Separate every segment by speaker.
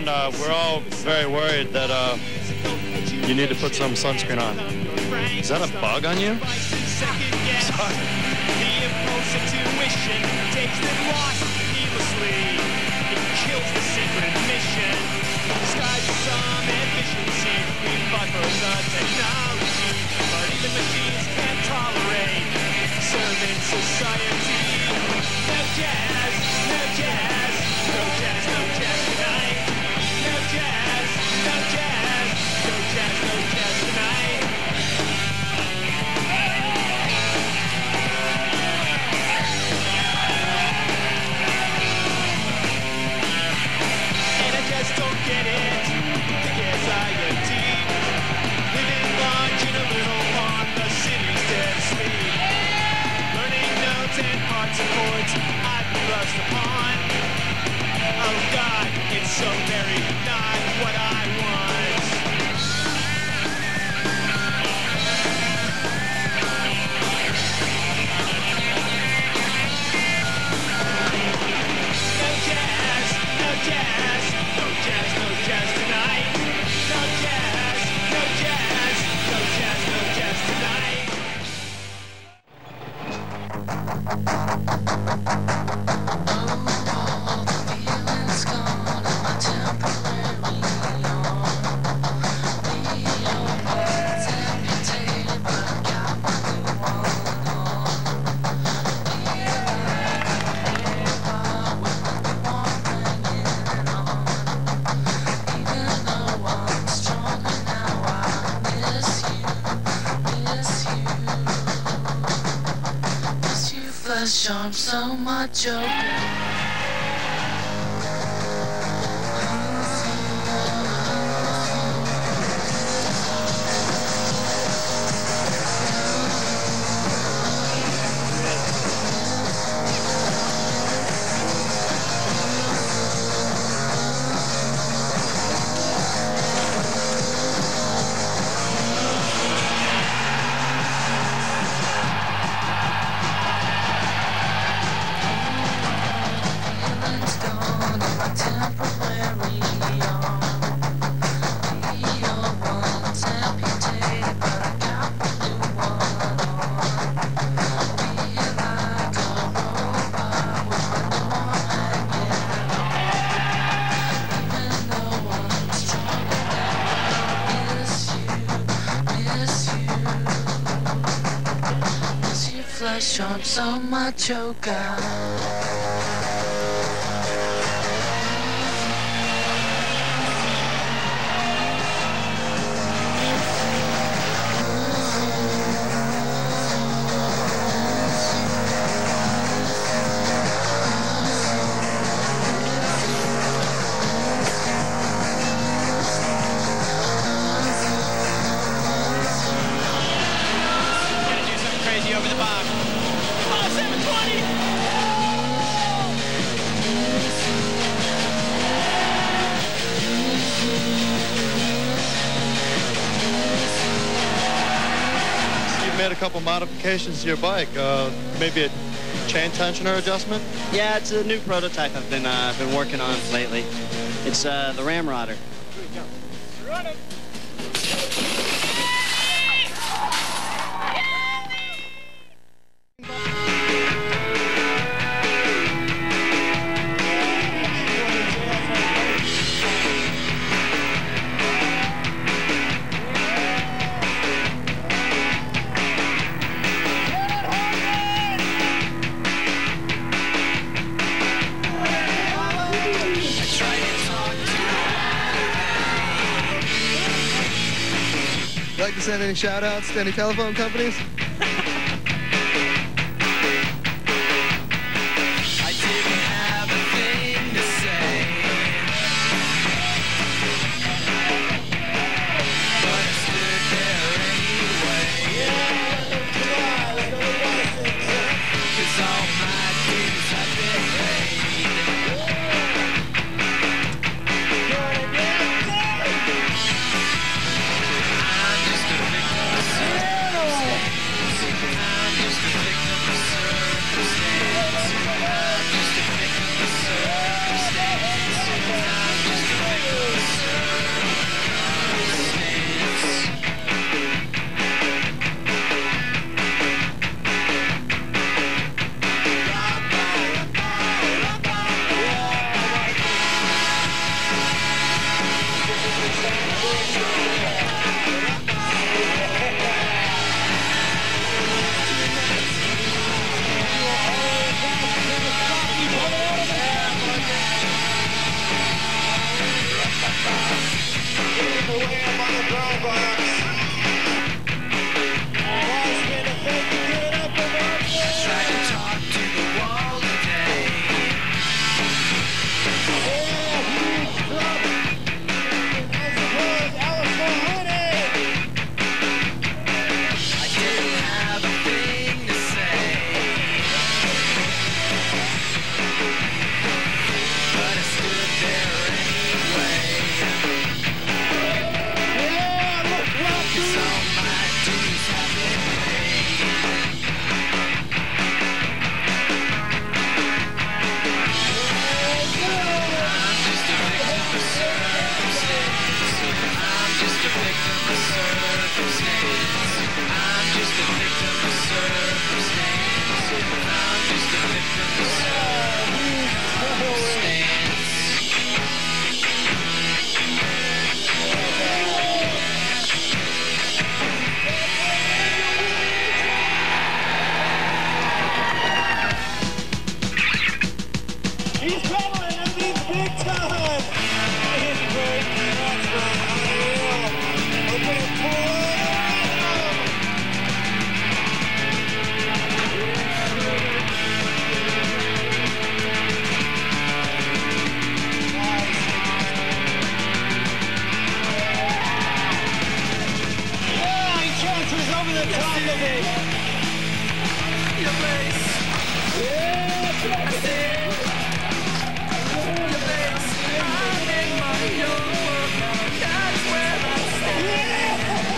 Speaker 1: and we're all very worried that you need to put some sunscreen on. Is that a bug on you? Sorry.
Speaker 2: The impulse intuition takes them lost needlessly. It kills the secret mission. Disguises some efficiency. We fought for the technology, but even machines can't tolerate servant society. No jazz, no jazz, no jazz, no jazz tonight. No jazz, no jazz, no jazz, no jazz tonight. And I just don't get it. The anxiety. Living large in a little pond, the city's dead asleep. Learning notes and parts of chords I've been rushed upon. Oh God, it's so very not what I want. No jazz, no jazz, no jazz, no jazz tonight. No jazz, no jazz, no jazz, no jazz tonight.
Speaker 3: I'm so much okay. I'm so macho guy.
Speaker 1: Made a couple modifications to your bike, maybe a chain tensioner adjustment?
Speaker 4: Yeah, it's a new prototype I've been working on lately. It's the Ramrodder.
Speaker 2: Run it.
Speaker 5: Like to send any shout-outs to any telephone companies?
Speaker 2: I didn't have a thing to say, but I stood there anyway. Cause all my dues have been paid. I'm just a victim of circumstance. He's traveling and he's big time. He's great. That's right. Unreal. Okay, pull it. Yeah, he transfers over the top of it. Your face. Yeah, I see it. Your face. I'm in my own world. That's where I stand.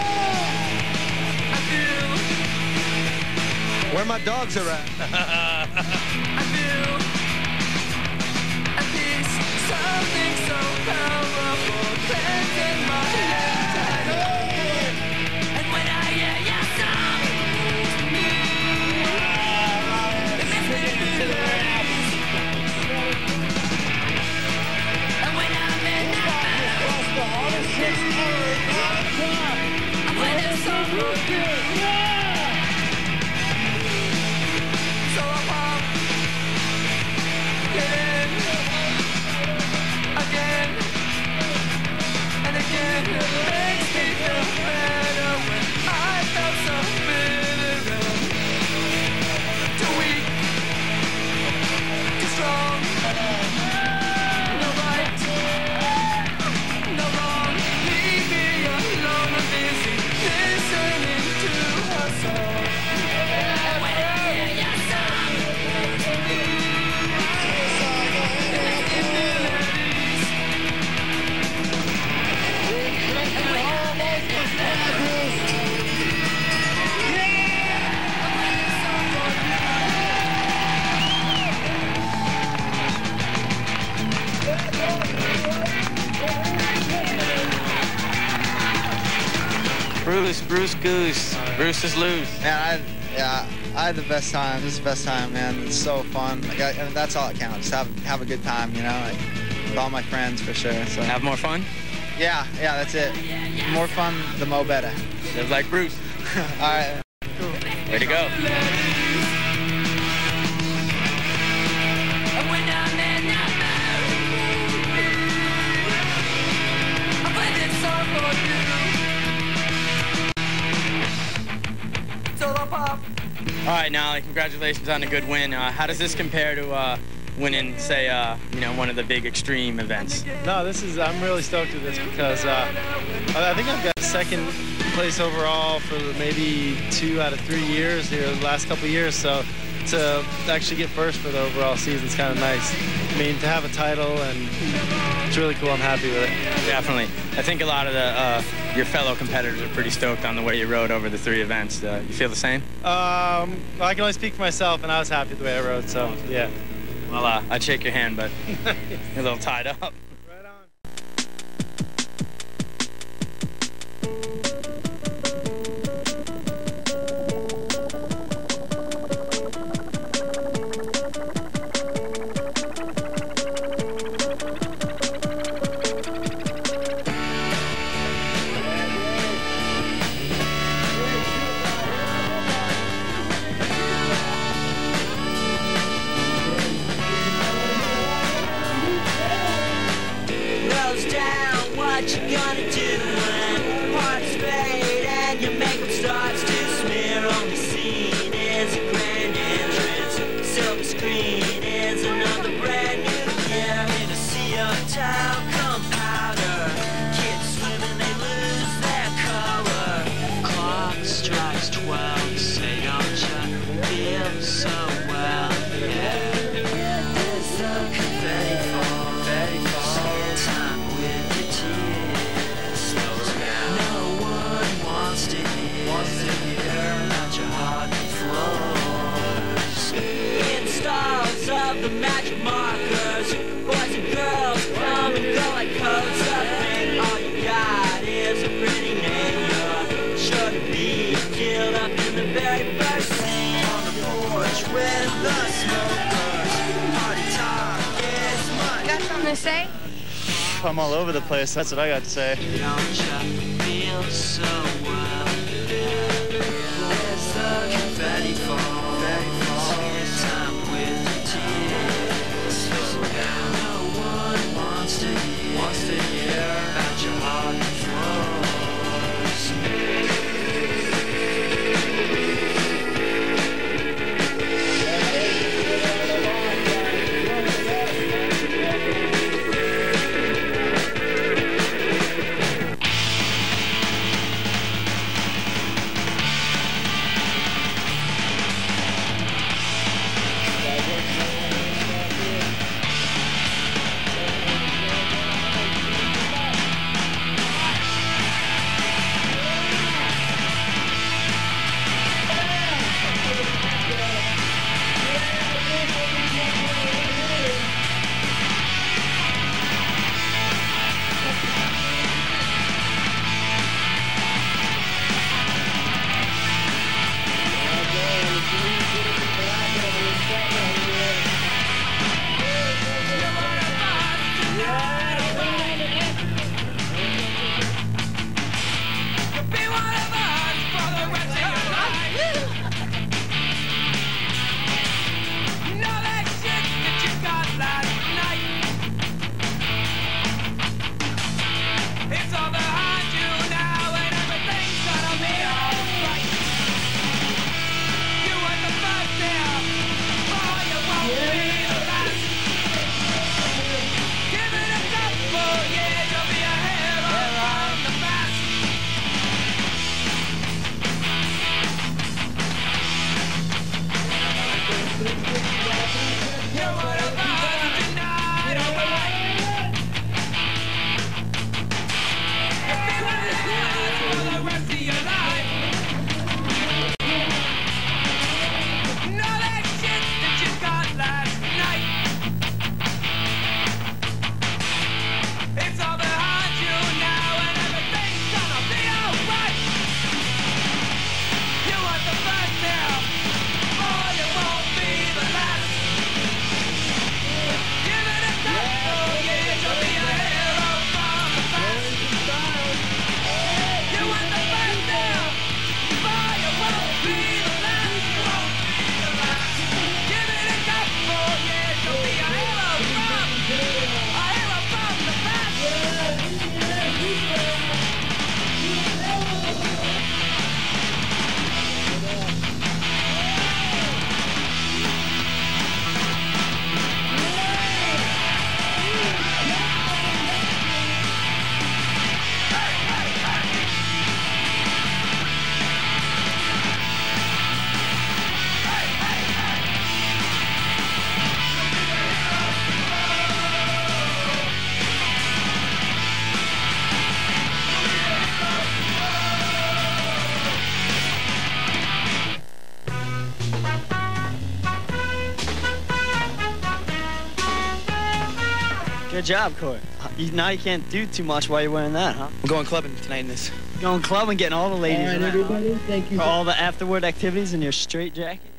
Speaker 2: I feel.
Speaker 5: Where my dogs are at.
Speaker 2: I feel. At peace. Something so powerful. Plans in my head. And when I hear your song, it makes me feel it. And when I'm in that mood, when it's so good, so I pop it in again and again. It makes me feel better when I felt so bitter. Too weak, too strong. No right, no wrong. Leave me alone. I'm busy listening to her song. When I hear your song, it makes me feel at ease. And when I'm in that mood, I'm playing a song for
Speaker 6: Bruce Goose. Bruce is loose.
Speaker 7: Man, I had the best time. This is the best time, man. It's so fun. Like, I mean, that's all that counts. Just have a good time, you know, like, with all my friends for sure. So
Speaker 6: Have more fun.
Speaker 7: yeah, that's it. The more fun, the mo better.
Speaker 6: Live like Bruce.
Speaker 7: All right.
Speaker 6: Way to go.
Speaker 2: And when I'm in that mood, I play this song for you. So I pop.
Speaker 6: All right, Nolli, congratulations on a good win. How does this compare to winning, say, one of the big extreme events?
Speaker 1: No, I'm really stoked with this because I think I've got second place overall for maybe 2 out of 3 years here, the last couple of years. So to actually get first for the overall season is kind of nice. I mean, to have a title, and it's really cool. I'm happy with it.
Speaker 6: Definitely. I think a lot of your fellow competitors are pretty stoked on the way you rode over the 3 events. You feel the same?
Speaker 1: I can only speak for myself, and I was happy with the way I rode, so yeah.
Speaker 6: Well, I'd shake your hand, but you're a little tied up.
Speaker 1: Right on.
Speaker 2: What you gonna do when parts fade and your makeup starts to smear on the scene? Is a grand entrance, silver screen is another brand new year. In a sea of talcum powder, kids swimming, they lose their color. Clock strikes 12, say don't you feel so well? Yeah. There's a confetti fall, spend time with your tears. No one wants to hear about your heartbeat flows. In stars of the magic markers, boys and girls come and go like codes of paint. All you got is a pretty name. You're sure to be killed up in the very first scene. On the porch with the smokers, party talk is much.
Speaker 8: Got something to say?
Speaker 1: I'm all over the place. That's what I got to say.
Speaker 2: Don't you feel so well? There's the confetti fall. Spend time with your tears.
Speaker 4: Good job, Cory. Now you can't do too much while you're wearing that, huh?
Speaker 8: I'm going clubbing tonight in this.
Speaker 4: Going clubbing, getting all the ladies
Speaker 9: All right,
Speaker 4: around.
Speaker 9: everybody, thank you.
Speaker 4: For all the afterward activities in your straight jacket.